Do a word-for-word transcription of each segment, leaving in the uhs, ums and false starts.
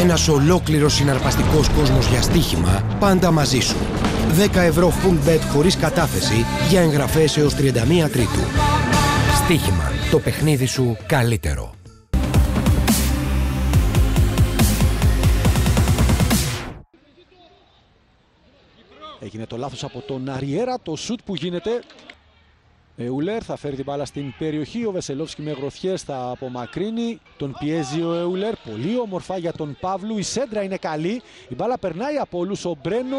Ένας ολόκληρος συναρπαστικός κόσμος για στοίχημα, πάντα μαζί σου. δέκα ευρώ full bet χωρίς κατάθεση για εγγραφές έως τριάντα μία Τρίτου. Στοίχημα. Το παιχνίδι σου καλύτερο. Έγινε το λάθος από τον Αριέρα, το σουτ που γίνεται. Εούλερ θα φέρει την μπάλα στην περιοχή, ο Βεσελόφσκι με γροθιές θα απομακρύνει. Τον πιέζει ο Εούλερ, πολύ όμορφα για τον Παύλου, η σέντρα είναι καλή. Η μπάλα περνάει από όλους, ο Μπρένο.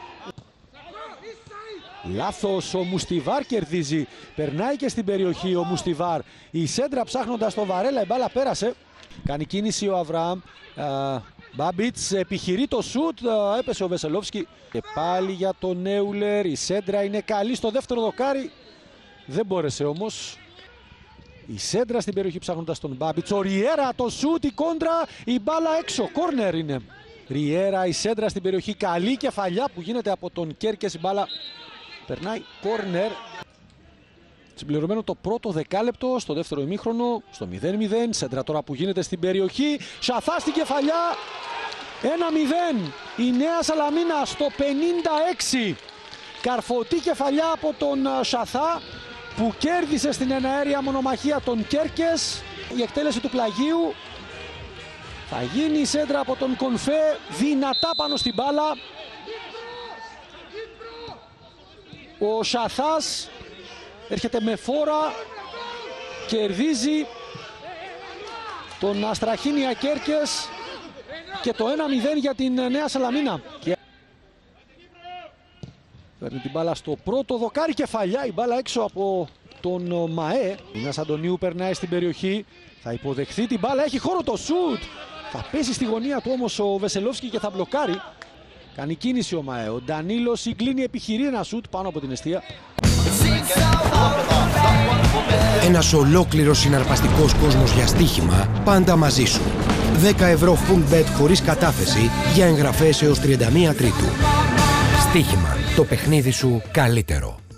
Λάθος, ο Μουστιβάρ κερδίζει, περνάει και στην περιοχή ο Μουστιβάρ. Η σέντρα ψάχνοντας τον Βαρέλα, η μπάλα πέρασε. Κάνει κίνηση ο Αβραάμ. Μπάμπιτς επιχειρεί το σουτ, έπεσε ο Βεσελόφσκι. Και πάλι για τον Εούλερ, η σέντρα είναι καλή στο δεύτερο δοκάρι. Δεν μπόρεσε όμως. Η σέντρα στην περιοχή ψάχνοντας τον Μπάμπιτς. Ο Ριέρα, το σουτ, η κόντρα, η μπάλα έξω, κόρνερ είναι. Ριέρα, η σέντρα στην περιοχή, καλή κεφαλιά που γίνεται από τον Κέρκες, η μπάλα περνάει κόρνερ. Συμπληρωμένο το πρώτο δεκάλεπτο στο δεύτερο ημίχρονο, στο μηδέν μηδέν. Σέντρα τώρα που γίνεται στην περιοχή. Σαθά στην κεφαλιά. ένα μηδέν. Η Νέα Σαλαμίνα στο πενήντα έξι. Καρφωτή κεφαλιά από τον Σαθά που κέρδισε στην εναέρια μονομαχία τον Κέρκες. Η εκτέλεση του πλαγίου. Θα γίνει η σέντρα από τον Κονφέ. Δυνατά πάνω στην μπάλα. Ο Σαθάς έρχεται με φόρα, κερδίζει τον Αστραχίνια Κέρκες και το ένα μηδέν για την Νέα Σαλαμίνα. Και... παίρνει την μπάλα στο πρώτο δοκάρι, κεφαλιά, η μπάλα έξω από τον Μαέ. Νέας Αντωνίου περνάει στην περιοχή, θα υποδεχθεί την μπάλα, έχει χώρο το σουτ. Θα πέσει στη γωνία του όμως ο Βεσελόφσκι και θα μπλοκάρει. Κάνει κίνηση ο Μαέ, ο Ντανίλος συγκλίνει, επιχειρεί ένα σουτ πάνω από την εστία. Ένας ολόκληρος συναρπαστικός κόσμος για στοίχημα, πάντα μαζί σου. δέκα ευρώ full bet χωρίς κατάθεση για εγγραφές έως τριάντα μία Τρίτου. Στοίχημα. Το παιχνίδι σου καλύτερο.